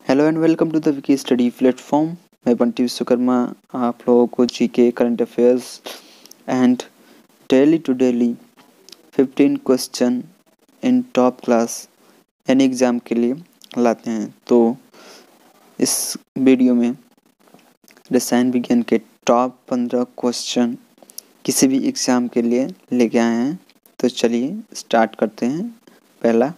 Hello and welcome to the wiki study platform. मैं बंटी विश्वकर्मा आप लोगों को GK current affairs and daily to daily 15 question in top class any exam के लिए लाते हैं। तो इस वीडियो में रसायन विज्ञान के टॉप 15 क्वेश्चन किसी भी एग्ज़ाम के लिए लेके आए हैं। तो चलिए स्टार्ट करते हैं। पहला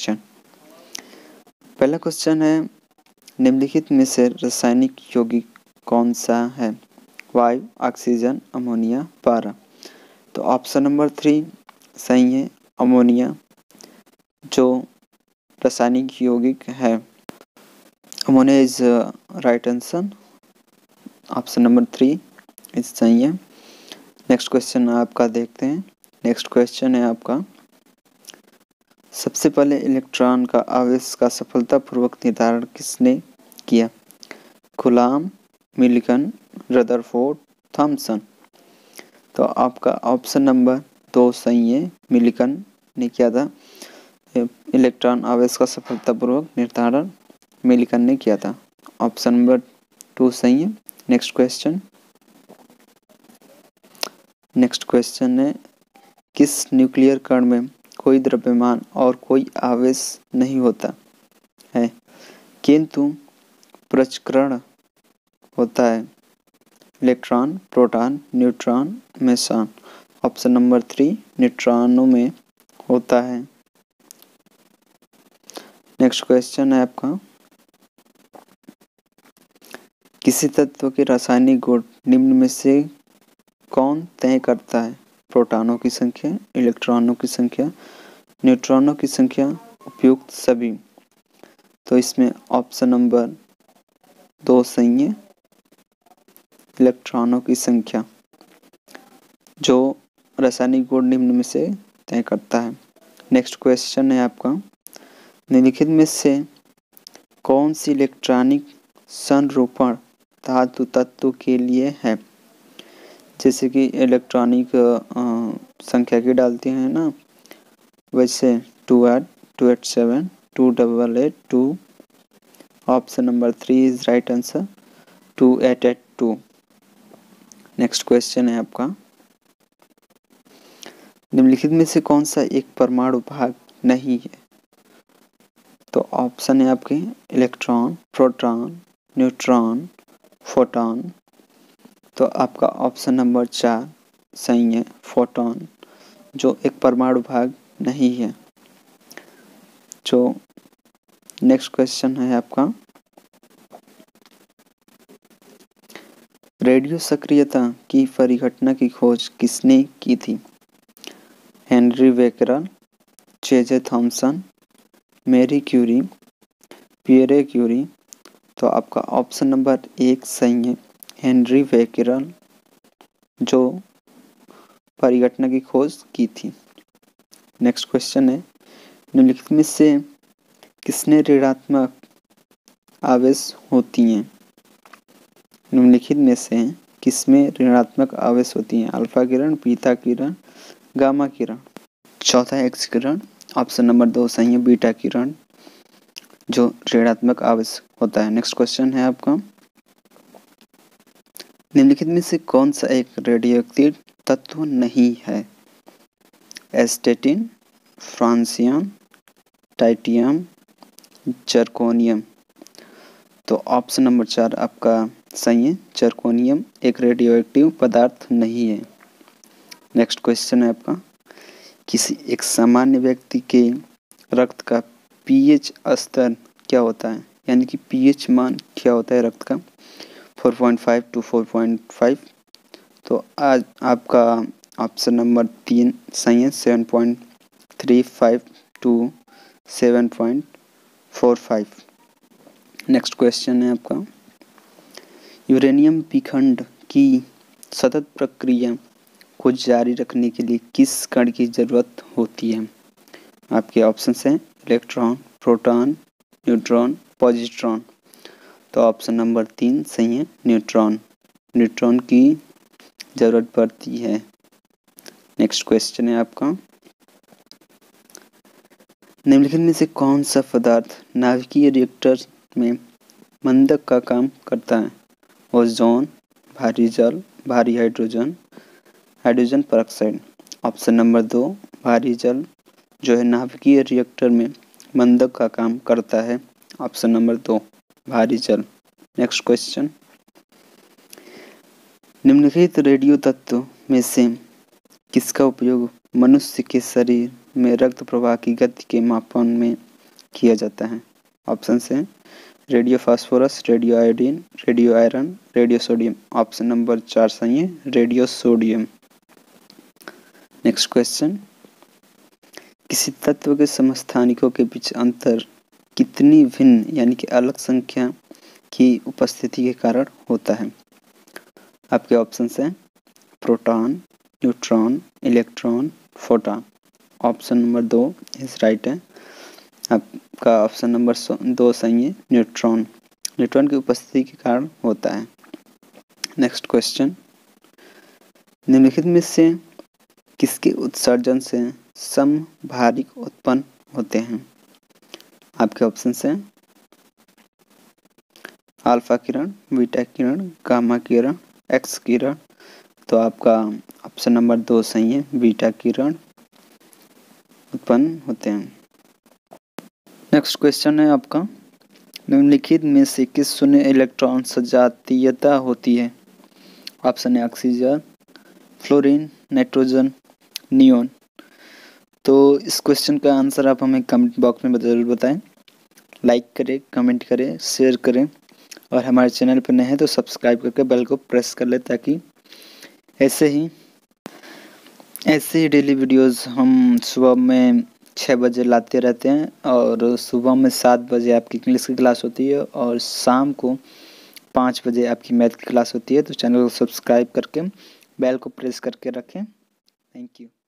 क्वेश्चन है, निम्नलिखित में से रासायनिक यौगिक कौन सा है? वायु, ऑक्सीजन, अमोनिया, पारा। तो ऑप्शन नंबर 3 सही है, अमोनिया जो रासायनिक यौगिक है। Ammonia is right answer. Option number 3 is सही है। नेक्स्ट क्वेश्चन आपका देखते हैं। नेक्स्ट क्वेश्चन है आपका, सबसे पहले इलेक्ट्रॉन का आवेश का सफलतापूर्वक निर्धारण किसने किया? Coulomb, Milton, Rutherford, Thomson. तो आपका ऑप्शन नंबर 2 सही है, मिल्टन ने किया था। इलेक्ट्रॉन आवेश का सफलतापूर्वक निर्धारण मिल्टन ने किया था। ऑप्शन नंबर 2 सही है। नेक्स्ट क्वेश्चन है, किस न्यूक्लियर कण में कोई द्रव्यमान और कोई आवेश नहीं होता है किंतु प्रचक्रण होता है? Electron, proton, neutron, meson. Option number 3 न्यूट्रॉनों में होता है। नेक्स्ट क्वेश्चन है आपका, किसी तत्व के रासायनिक गुण निम्न में से कौन तय करता है? प्रोटॉनों की संख्या, इलेक्ट्रॉनों की संख्या, न्यूट्रॉनों की संख्या, उपयुक्त सभी। तो इसमें ऑप्शन नंबर 2 सही है, इलेक्ट्रॉनों की संख्या जो रासायनिक गुण निम्न में से तय करता है। नेक्स्ट क्वेश्चन है आपका, निम्नलिखित में से कौन सी इलेक्ट्रॉनिक संरूपण धातु तत्व के लिए है? जैसे कि इलेक्ट्रॉनिक संख्या की डालते हैं ना, वैसे 2 8 287 288 2। Option number 3 is right answer, 2882। Next question है आपका, निम्नलिखित में से कौन सा एक परमाणु भाग नहीं है? तो ऑप्शन है आपके इलेक्ट्रॉन, प्रोटॉन, न्यूट्रॉन, फोटॉन। तो आपका ऑप्शन नंबर 4 सही है, फोटॉन जो एक परमाणु भाग नहीं है। जो नेक्स्ट क्वेश्चन है आपका, रेडियो सक्रियता की परिघटना की खोज किसने की थी? Henri Becquerel, J Thomson, Marie Curie, Pierre Curie. तो आपका ऑप्शन नंबर 1 सही है, हेनरी बेकरल जो परिघटना की खोज की थी। नेक्स्ट क्वेश्चन है, निम्नलिखित में से किसने ऋणात्मक आवेश होती हैं? निम्नलिखित में से किसमें ऋणात्मक आवेश होती हैं? अल्फा किरण, बीटा किरण, गामा किरण। चौथा एक्स किरण। ऑप्शन नंबर 2 सही है, बीटा किरण जो ऋणात्मक आवेश होता है। नेक्स्ट क्वेश्चन है आपका, निम्नलिखित में से कौन सा एक रेडियोएक्टिव तत्व नहीं है? Astatine, francium, titanium, zirconium. तो ऑप्शन नंबर 4 आपका सही है, जर्कोनियम एक रेडियोएक्टिव पदार्थ नहीं है। नेक्स्ट क्वेश्चन है आपका, किसी एक सामान्य व्यक्ति के रक्त का पीएच स्तर क्या होता है? यानी कि पीएच मान क्या होता है रक्त का? 4.5 to 4.5। तो आज आपका ऑप्शन नंबर 3 सही है, 7.35 to 7.45। नेक्स्ट क्वेश्चन है आपका, यूरेनियम विखंड की सतत प्रक्रिया को जारी रखने के लिए किस कण की जरूरत होती है? आपके ऑप्शन हैं इलेक्ट्रॉन, प्रोटॉन, न्यूट्रॉन, पॉजिट्रॉन। तो ऑप्शन नंबर 3 सही है, न्यूट्रॉन। न्यूट्रॉन की जरूरत पड़ती है। नेक्स्ट क्वेश्चन है आपका, निम्नलिखित में से कौन सा पदार्थ नाभिकीय रिएक्टर में मंदक का काम करता है? ओजोन, भारी जल, भारी hydrogen, hydrogen peroxide. Option number 2 भारी जल जो है नाभिकीय रिएक्टर में मंदक का काम करता है। ऑप्शन नंबर 2 भारी जल। नेक्स्ट क्वेश्चन, निम्नलिखित रेडियो तत्व में से किसका उपयोग मनुष्य के शरीर में रक्त प्रवाह की गति के मापन में किया जाता है? ऑप्शन है radio phosphorus, radio iodine, radio iron, radio sodium. Option number 4 सही है, रेडियो सोडियम। नेक्स्ट क्वेश्चन, किसी तत्व के समस्थानिकों के बीच अंतर कितनी भिन्न यानी कि अलग संख्या की उपस्थिति के कारण होता है? आपके ऑप्शन हैं proton, neutron, electron, photon. Option number 2 is right है। आपका ऑप्शन नंबर 2 सही है, न्यूट्रॉन। न्यूट्रॉन की उपस्थिति के कारण होता है। नेक्स्ट क्वेश्चन, निम्नलिखित में से किसके उत्सर्जन से समभारिक उत्पन्न होते हैं? आपके ऑप्शन हैं अल्फा किरण, बीटा किरण, गामा किरण, एक्स किरण। तो आपका ऑप्शन नंबर 2 सही है, बीटा किरण उत्पन्न होते हैं। नेक्स्ट क्वेश्चन है आपका, निम्नलिखित में से किस शून्य इलेक्ट्रॉन सजातीयता होती है? ऑप्शन है ऑक्सीजन, फ्लोरीन, नाइट्रोजन, नियोन। तो इस क्वेश्चन का आंसर आप हमें कमेंट बॉक्स में ज़रूर बताएं। लाइक करें, कमेंट करें, शेयर करें और हमारे चैनल पर नए हैं तो सब्सक्राइब करके बेल को प्रेस कर लें ताकि ऐसे ही डेली वीडियोस हम सुबह में 6 बजे लाते रहते हैं और सुबह में 7 बजे आपकी इंग्लिश की क्लास होती है और शाम को 5 बजे आपकी मैथ की क्लास होती है। तो चैनल को सब्सक्राइब करके बेल को प्रेस करके रखें। Thank you.